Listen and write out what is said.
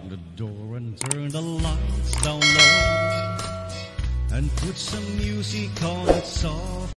the door and turn the lights down low and put some music on it soft.